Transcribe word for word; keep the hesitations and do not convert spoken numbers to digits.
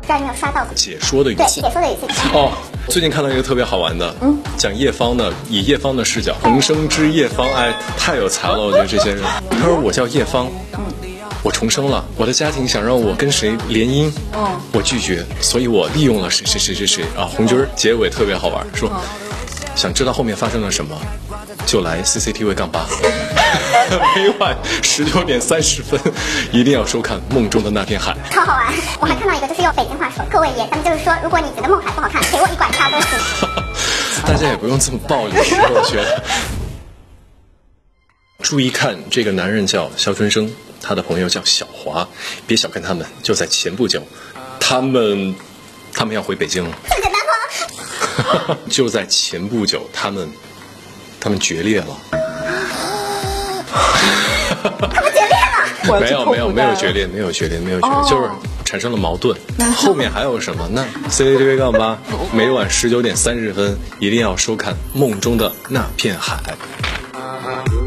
道你有没有刷到解说的语对气， 解说的语气。 哦，最近看到一个特别好玩的，嗯，讲叶芳的，以叶芳的视角，重生之叶芳，哎，太有才了，我觉得这些人。他说我叫叶芳，嗯，我重生了，我的家庭想让我跟谁联姻，嗯，我拒绝，所以我利用了谁谁谁谁谁啊。红军结尾特别好玩，说。想知道后面发生了什么，就来 C C T V 杠八，每晚十九点三十分，一定要收看《梦中的那片海》， 超好玩。我还看到一个，就是用北京话说，各位爷，咱们就是说，如果你觉得梦海不好看，给我一拐掐都行。 大家也不用这么暴力，我觉得。注意看，这个男人叫肖春生，他的朋友叫小华，别小看他们，就在前不久，他们，他们要回北京了。 这么简单吗？ 就在前不久，他们，他们决裂了。 他们决裂了？ 没有没有没有决裂，没有决裂，没有决裂，哦、就是产生了矛盾。后面还有什么？那 C C T V 杠八每晚十九点三十分一定要收看《梦中的那片海》。